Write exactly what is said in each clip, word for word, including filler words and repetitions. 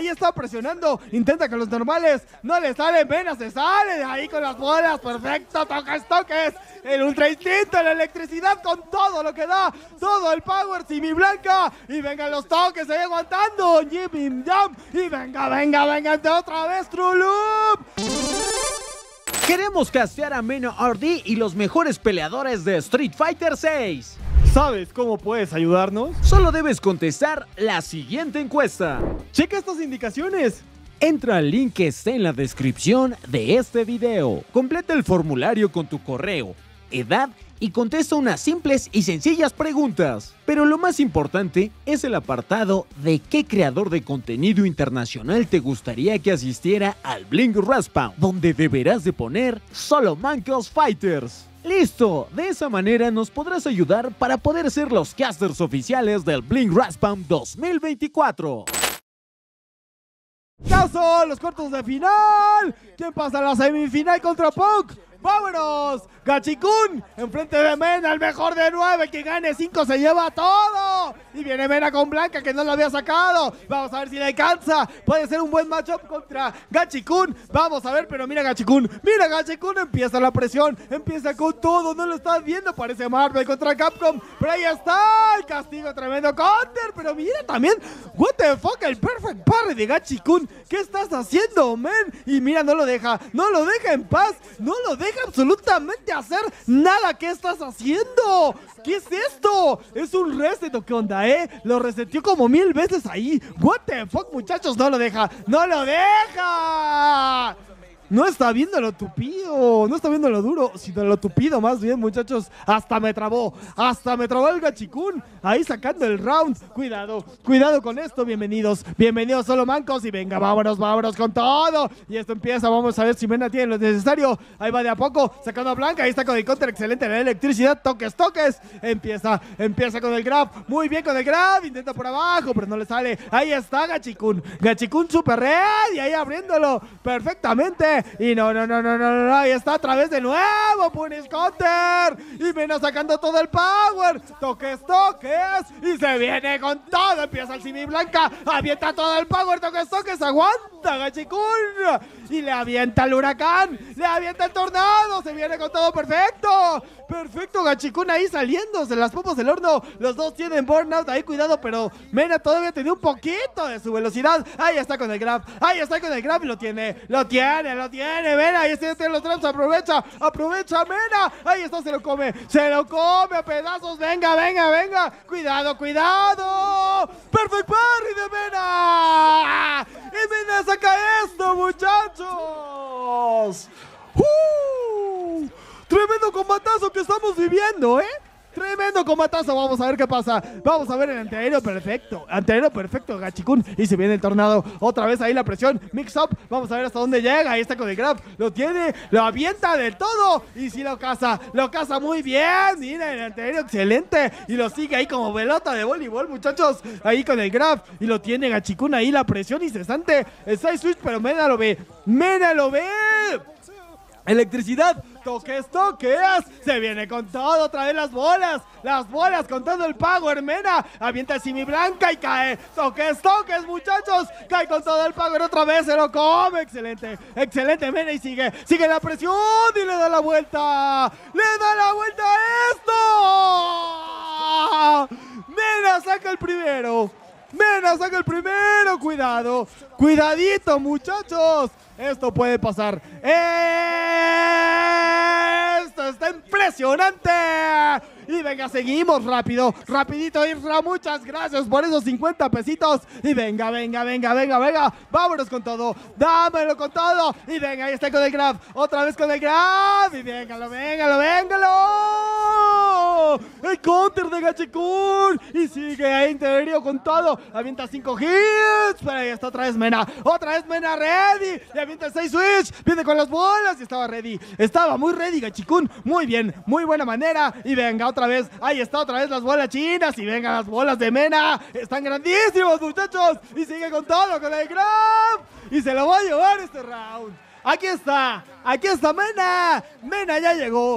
ahí está presionando, intenta con los normales, no le sale, Mena se sale de ahí con las bolas, perfecto, toques, toques, el ultra instinto, la electricidad con todo lo que da, todo el power, Simi Blanca, y vengan los toques, ahí aguantando, Jimmy Jump, y venga, venga, venga, de otra vez, True Loop. Queremos castear a Mena R D y los mejores peleadores de Street Fighter seis. ¿Sabes cómo puedes ayudarnos? Solo debes contestar la siguiente encuesta. Checa estas indicaciones. Entra al link que está en la descripción de este video. Completa el formulario con tu correo, edad y contesta unas simples y sencillas preguntas. Pero lo más importante es el apartado de qué creador de contenido internacional te gustaría que asistiera al Blink Respawn, donde deberás de poner solo Mancos Fighters. ¡Listo! De esa manera nos podrás ayudar para poder ser los casters oficiales del Blink Respawn dos mil veinticuatro. ¡Caso! ¡Los cuartos de final! ¿Quién pasa a la semifinal contra Punk? ¡Vámonos! Gachikun, enfrente de Mena, el mejor de nueve, que gane cinco se lleva todo. Y viene Mena con Blanca, que no lo había sacado. Vamos a ver si le alcanza. Puede ser un buen matchup contra Gachikun. Vamos a ver, pero mira Gachikun. Mira Gachikun, empieza la presión. Empieza con todo, no lo estás viendo. Parece Marvel contra Capcom. Pero ahí está, el castigo, tremendo counter. Pero mira también, what the fuck, el perfect parry de Gachikun. ¿Qué estás haciendo, man? Y mira, no lo deja, no lo deja en paz. No lo deja absolutamente hacer nada. ¿Qué estás haciendo? ¿Qué es esto? Es un reset, ¿o qué onda, eh? Lo resetió como mil veces ahí. What the fuck, muchachos, no lo deja. ¡No lo deja! No está viendo lo tupido, no está viendo lo duro, sino lo tupido más bien, muchachos. Hasta me trabó, hasta me trabó el Gachikun. Ahí sacando el round. Cuidado, cuidado con esto, bienvenidos. Bienvenidos solo mancos y venga, vámonos, vámonos con todo. Y esto empieza, vamos a ver si Mena tiene lo necesario. Ahí va de a poco, sacando a Blanca, ahí está con el counter, excelente la electricidad, toques, toques. Empieza, empieza con el grab, muy bien con el grab, intenta por abajo, pero no le sale. Ahí está Gachikun, Gachikun super red y ahí abriéndolo perfectamente. Y no, no, no, no, no, no, ahí está a través de nuevo, Punish Counter. Y Mena sacando todo el power. Toques, toques. Y se viene con todo. Empieza el Simi Blanca. Avienta todo el power. Toques, toques. Aguanta Gachikun. Y le avienta el huracán. Le avienta el tornado. Se viene con todo perfecto. Perfecto, Gachikun ahí saliéndose las papas del horno. Los dos tienen burnout. Ahí cuidado, pero Mena todavía tenía un poquito de su velocidad. Ahí está con el grab. Ahí está con el grab y lo tiene. Lo tiene, lo tiene, Mena, ahí está los traps, aprovecha, aprovecha, Mena, ahí está, se lo come, se lo come a pedazos, venga, venga, venga, cuidado, cuidado, perfect parry de Mena, y Mena saca esto, muchachos, ¡Uh! Tremendo combatazo que estamos viviendo, ¿eh? Tremendo combatazo, vamos a ver qué pasa. Vamos a ver el antiaéreo perfecto. Antiaéreo perfecto, Gachikun. Y se viene el tornado. Otra vez ahí la presión. Mix up. Vamos a ver hasta dónde llega. Ahí está con el grab. Lo tiene. Lo avienta del todo. Y sí lo caza. Lo caza muy bien. Mira el antiaéreo excelente. Y lo sigue ahí como pelota de voleibol, muchachos. Ahí con el grab. Y lo tiene Gachikun ahí. La presión incesante. El side switch, pero Mena lo ve. Mena lo ve. Electricidad, toques, toques, se viene con todo, otra vez las bolas, las bolas con todo el power, Mena, avienta el Simi Blanca y cae, toques, toques, muchachos, cae con todo el power, otra vez se lo come, excelente, excelente, Mena, y sigue, sigue la presión y le da la vuelta, le da la vuelta a esto, Mena saca el primero, Mena saca el primero, cuidado, cuidadito, muchachos. Esto puede pasar. Esto está impresionante. Y venga, seguimos rápido. Rapidito, Isra. Muchas gracias por esos cincuenta pesitos. Y venga, venga, venga, venga, venga. Vámonos con todo. Dámelo con todo. Y venga, ahí está con el grab. Otra vez con el grab. Y véngalo, véngalo, véngalo. El counter de Gachikun. Y sigue ahí interior con todo. Avienta cinco hits. Pero ahí está otra vez Mena. Otra vez Mena ready. Y avienta el seis switch. Viene con las bolas. Y estaba ready. Estaba muy ready Gachikun. Muy bien. Muy buena manera. Y venga, otra vez. Ahí está otra vez las bolas chinas. Y venga las bolas de Mena. Están grandísimos, muchachos. Y sigue con todo. Con el grab. Y se lo va a llevar este round. Aquí está. Aquí está Mena. Mena ya llegó.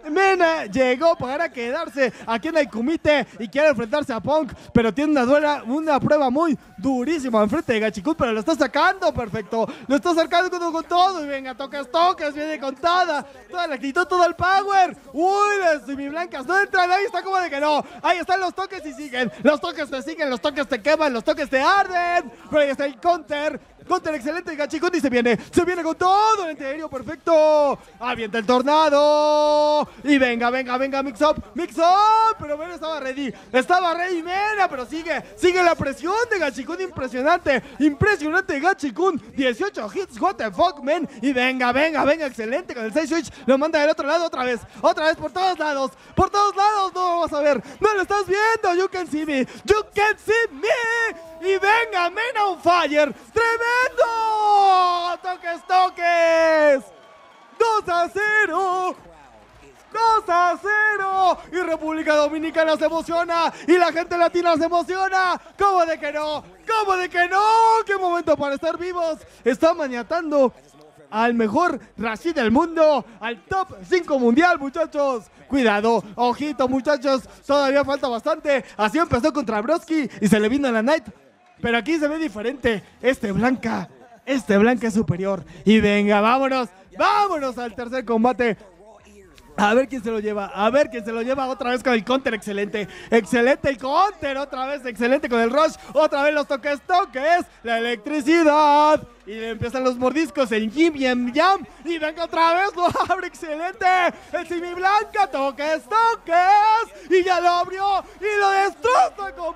Mena llegó para quedarse aquí en el Kumite y quiere enfrentarse a Punk, pero tiene una, duela, una prueba muy durísima enfrente de Gachikun, pero lo está sacando perfecto, lo está sacando con, con todo, y venga, toques, toques, viene con toda, toda la actitud, todo el power. Uy, las semiblancas no entran, ahí está como de que no, ahí están los toques y siguen, los toques te siguen, los toques te queman, los toques te arden, pero ahí está el counter. Counter excelente de Gachikun y se viene, se viene con todo el antiaéreo perfecto. Avienta el tornado. Y venga, venga, venga, mix up, mix up. Pero Mena estaba ready, estaba ready Mena, pero sigue, sigue la presión de Gachikun, impresionante, impresionante Gachikun. dieciocho hits, what the fuck, man. Y venga, venga, venga, excelente con el seis switch. Lo manda del otro lado otra vez, otra vez por todos lados, por todos lados. No vamos a ver, no lo estás viendo. You can see me, you can see me. Y venga, Mena on fire. ¡Tremendo! ¡Toques, toques! ¡dos a cero! ¡dos a cero! Y República Dominicana se emociona. Y la gente latina se emociona. ¿Cómo de que no? ¿Cómo de que no? ¡Qué momento para estar vivos! Está maniatando al mejor Rashid del mundo, al top cinco mundial, muchachos. Cuidado, ojito, muchachos. Todavía falta bastante. Así empezó contra Broski y se le vino a la Night. Pero aquí se ve diferente. Este Blanca, este Blanca es superior. Y venga, vámonos, vámonos al tercer combate. A ver quién se lo lleva, a ver quién se lo lleva otra vez con el counter, excelente, excelente el counter, otra vez excelente con el rush, otra vez los toques, toques, la electricidad. Y le empiezan los mordiscos, el Jim Yam Yam. Y venga otra vez, lo abre, excelente. El Simi Blanca, toques, toques. Y ya lo abrió y lo destroza con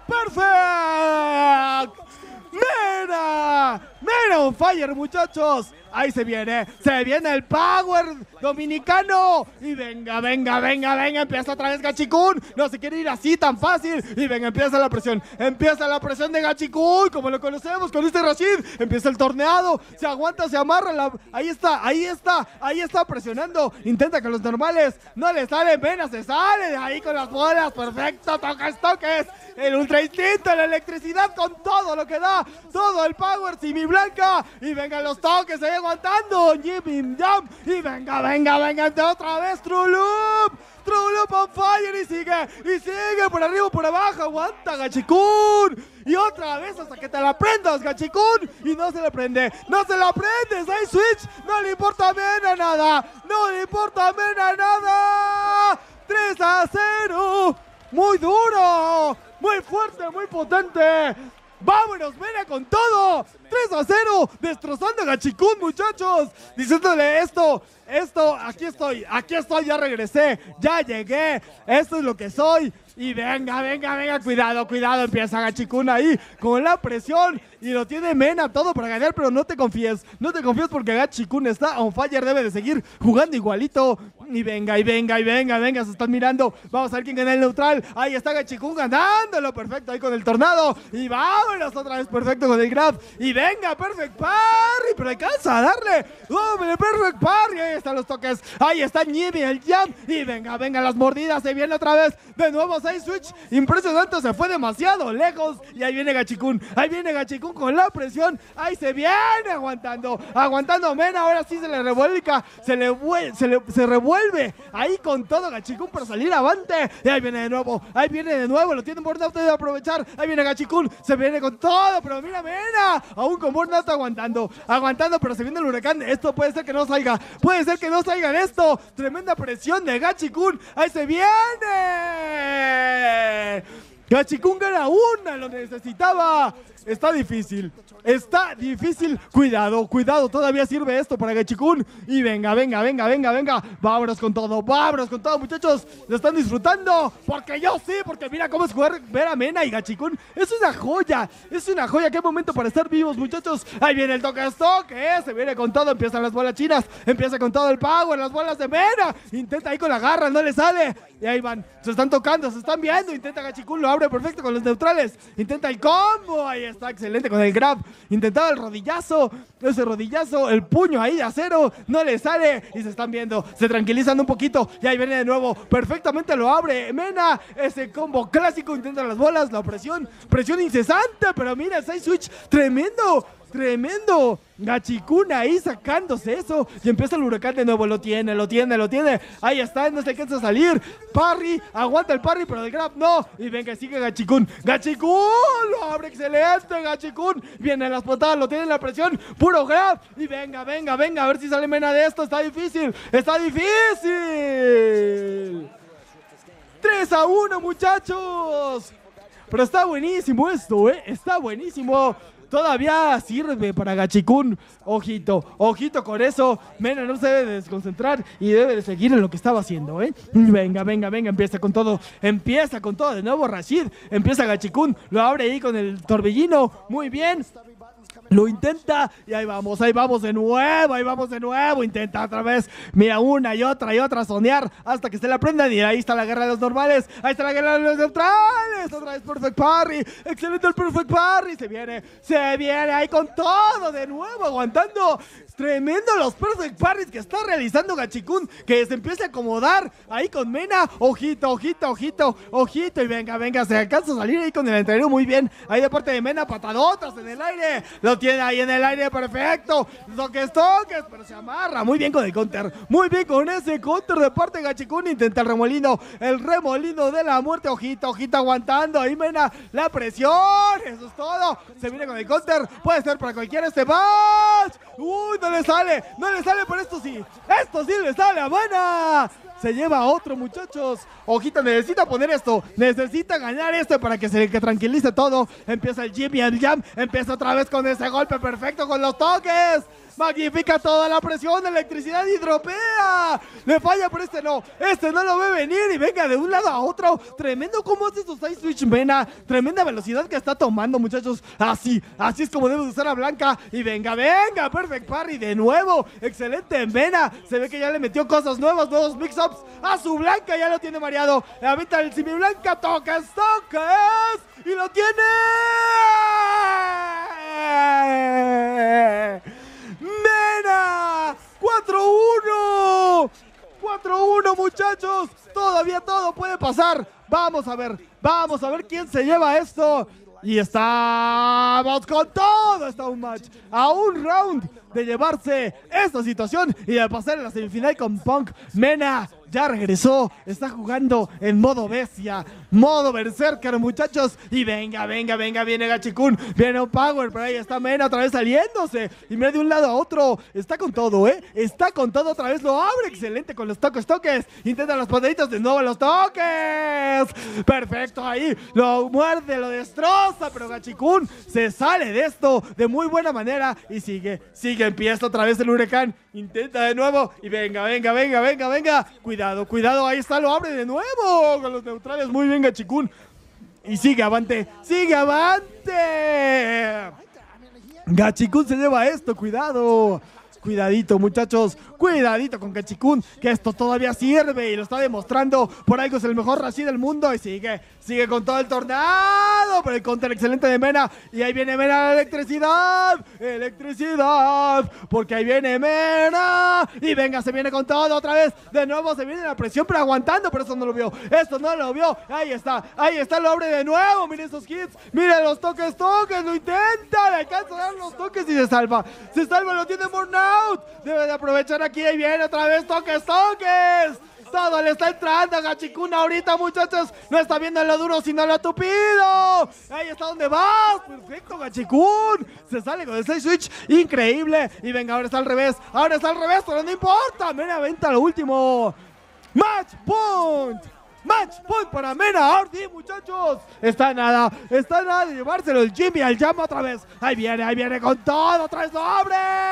Perfect. Mena, Mena on fire, muchachos. Ahí se viene, se viene el power dominicano. Y venga, venga, venga, venga. Empieza otra vez Gachikun. No se quiere ir así tan fácil. Y venga, empieza la presión. Empieza la presión de Gachikun, como lo conocemos con este Rashid. Empieza el torneado. Se aguanta, se amarra. La... Ahí está, ahí está, ahí está presionando. Intenta con los normales. No le sale, Mena se sale de ahí con las bolas. Perfecto, toques, toques. El ultra instinto, la electricidad con todo lo que da. Todo el power, Simi Blanca. Y venga los toques, se aguantando, Jim Jam, y venga, venga, venga, otra vez, True Loop, True Loop on fire, y sigue, y sigue, por arriba, por abajo, aguanta Gachikun, y otra vez hasta que te la prendas, Gachikun, y no se le prende, no se la prendes, hay switch, no le importa a Mena nada, no le importa a Mena nada, tres a cero, muy duro, muy fuerte, muy potente. ¡Vámonos, Mena, con todo! tres a cero, destrozando a Gachikun, muchachos. Diciéndole esto, esto, aquí estoy, aquí estoy, ya regresé, ya llegué. Esto es lo que soy. Y venga, venga, venga, cuidado, cuidado. Empieza Gachikun ahí con la presión. Y lo tiene Mena todo para ganar, pero no te confíes. No te confíes porque Gachikun está on fire, debe de seguir jugando igualito. Y venga, y venga, y venga, venga, se están mirando. Vamos a ver quién gana el neutral. Ahí está Gachikun ganándolo, perfecto, ahí con el tornado. Y vámonos otra vez, perfecto con el grab. Y venga, perfect parry, pero alcanza a darle. ¡Oh, el perfect parry! Ahí están los toques. Ahí está Nimi, el jam. Y venga, venga, las mordidas. Se viene otra vez. De nuevo, seis switch. Impresionante, se fue demasiado lejos. Y ahí viene Gachikun. Ahí viene Gachikun con la presión. Ahí se viene aguantando. Aguantando Mena. Ahora sí se le revuelca. Se le, se le se revuelve. Ahí con todo Gachikun para salir avante. Y ahí viene de nuevo. Ahí viene de nuevo. Lo tienen burnout de aprovechar. Ahí viene Gachikun. Se viene con todo. Pero mira Mena. Aún con burnout aguantando. Aguantando. Pero se viene el huracán. Esto puede ser que no salga. Puede ser que no salga en esto. Tremenda presión de Gachikun. Ahí se viene. Gachikun gana una. Lo necesitaba. Está difícil. Está difícil. Cuidado, cuidado. Todavía sirve esto para Gachikun. Y venga, venga, venga, venga, venga. Vámonos con todo. Vámonos con todo, muchachos. Lo están disfrutando. Porque yo sí. Porque mira cómo es jugar. Ver a Mena y Gachikun. Es una joya. Es una joya. Qué momento para estar vivos, muchachos. Ahí viene el toque toque. Se viene con todo. Empiezan las bolas chinas. Empieza con todo el power. Las bolas de Mena. Intenta ahí con la garra. No le sale. Y ahí van. Se están tocando. Se están viendo. Intenta Gachikun. Lo abre perfecto con los neutrales. Intenta el combo. Ahí está. Excelente con el grab. Intentaba el rodillazo. Ese rodillazo. El puño ahí de acero. No le sale. Y se están viendo. Se tranquilizan un poquito. Y ahí viene de nuevo. Perfectamente lo abre Mena. Ese combo clásico. Intenta las bolas. La presión. Presión incesante. Pero mira, seis switch. Tremendo. tremendo. Gachikun ahí sacándose eso. Y empieza el huracán de nuevo. Lo tiene, lo tiene, lo tiene. Ahí está, no se alcanza a salir. Parry, aguanta el parry, pero el grab no. Y venga, sigue Gachikun. Gachikun, lo abre excelente Gachikun. Vienen las patadas, lo tiene en la presión. Puro grab. Y venga, venga, venga. A ver si sale Mena de esto. Está difícil. Está difícil. tres a uno, muchachos. Pero está buenísimo esto, ¿eh? Está buenísimo. Todavía sirve para Gachikun. Ojito, ojito con eso. Mena no se debe de desconcentrar y debe de seguir en lo que estaba haciendo, ¿eh? Venga, venga, venga, empieza con todo. Empieza con todo de nuevo Rashid. Empieza Gachikun, lo abre ahí con el torbellino. Muy bien. Lo intenta y ahí vamos, ahí vamos de nuevo, ahí vamos de nuevo, intenta otra vez, mira una y otra y otra sonear hasta que se la prendan y ahí está la guerra de los normales, ahí está la guerra de los neutrales, otra vez Perfect Parry, excelente el Perfect Parry, se viene, se viene ahí con todo de nuevo, aguantando. Tremendo los Perfect Parries que está realizando Gachikun, que se empieza a acomodar ahí con Mena. Ojito, ojito, ojito, ojito. Y venga, venga, se alcanza a salir ahí con el anterior muy bien. Ahí de parte de Mena, patadotas en el aire. Lo tiene ahí en el aire, perfecto. Toques, toques, pero se amarra. Muy bien con el counter. Muy bien con ese counter de parte de Gachikun. Intenta el remolino, el remolino de la muerte. Ojito, ojito, aguantando. Ahí Mena, la presión. Eso es todo. Se viene con el counter. Puede ser para cualquiera este match. Uy, no le sale, no le sale, pero esto sí, esto sí le sale a Mena. Se lleva a otro, muchachos. Ojito, necesita poner esto, necesita ganar esto para que se que tranquilice todo. Empieza el Jimmy, el Jam, empieza otra vez con ese golpe perfecto con los toques. Magnifica toda la presión, electricidad y dropea. Le falla, pero este no. Este no lo ve venir y venga de un lado a otro. Tremendo cómo hace su side switch Mena. Tremenda velocidad que está tomando, muchachos. Así, así es como debe usar a Blanca. Y venga, venga, Perfect Parry de nuevo. Excelente Mena. Se ve que ya le metió cosas nuevas, nuevos mix-ups a su Blanca. Ya lo tiene mareado. Avienta el Simi Blanca. Toques, toques. Y lo tiene. Mena, cuatro uno, cuatro uno, muchachos, todavía todo puede pasar. Vamos a ver, vamos a ver quién se lleva esto. Y estamos con todo, está un match, a un round de llevarse esta situación y de pasar en la semifinal con Punk. Mena ya regresó, está jugando en modo bestia, modo berserker, muchachos. Y venga, venga, venga, viene Gachikun, viene un power, pero ahí está Mena otra vez saliéndose. Y mira de un lado a otro, está con todo, ¿eh? Está con todo, otra vez lo abre, excelente con los toques, toques. Intenta los pataditos de nuevo, los toques. Perfecto, ahí lo muerde, lo destroza, pero Gachikun se sale de esto de muy buena manera y sigue, sigue, empieza otra vez el huracán. Intenta de nuevo y venga, venga, venga, venga, venga. Cuidado, cuidado, ahí está, lo abre de nuevo con los neutrales. Muy bien, Gachikun. Y sigue avante, sigue avante. Gachikun se lleva esto, cuidado. Cuidadito, muchachos, cuidadito con Gachikun, que esto todavía sirve y lo está demostrando. Por algo es el mejor Rashid del mundo y sigue, sigue con todo el tornado. Pero el counter excelente de Mena. Y ahí viene Mena, la electricidad, electricidad, porque ahí viene Mena. Y venga, se viene con todo otra vez. De nuevo se viene la presión, pero aguantando, pero eso no lo vio, esto no lo vio. Ahí está, ahí está, lo abre de nuevo. Miren esos hits, miren los toques, toques, lo intenta, le alcanza a dar los toques y se salva. Se salva, lo tiene Burnout. Debe de aprovechar aquí, ahí viene otra vez, toques, toques. Todo le está entrando a Gachikun ahorita, muchachos. No está viendo lo duro, sino lo tupido. Ahí está donde va. Perfecto, Gachikun. Se sale con el side switch. Increíble. Y venga, ahora está al revés. Ahora está al revés, pero no importa. Mena venta lo último. Match point. Match point para Mena. Ahora sí, muchachos. Está nada. Está nada de llevárselo el Jimmy al Jam otra vez. Ahí viene, ahí viene con todo. Otra vez sobre.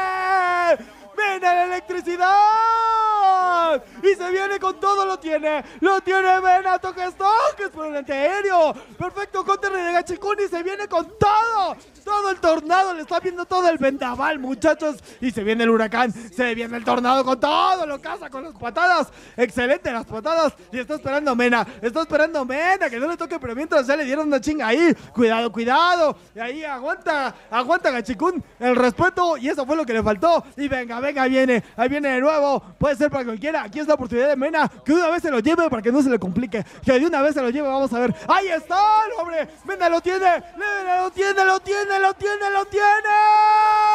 Mena la electricidad. Y se viene con todo, lo tiene. Lo tiene Mena, toques, toques por el antiaéreo. Perfecto counter de Gachikun y se viene con todo. Todo el tornado, le está viendo todo el vendaval, muchachos. Y se viene el huracán, se viene el tornado con todo. Lo caza con las patadas. Excelente las patadas. Y está esperando Mena. Está esperando Mena que no le toque, pero mientras ya le dieron una chinga ahí. Cuidado, cuidado. Y ahí aguanta, aguanta Gachikun el respeto. Y eso fue lo que le faltó. Y venga, venga, viene. Ahí viene de nuevo. Puede ser para cualquiera. Mena, aquí es la oportunidad de Mena, que de una vez se lo lleve para que no se le complique, que de una vez se lo lleve, vamos a ver. ¡Ahí está el hombre! Mena lo tiene, Mena lo tiene, lo tiene, lo tiene, lo tiene.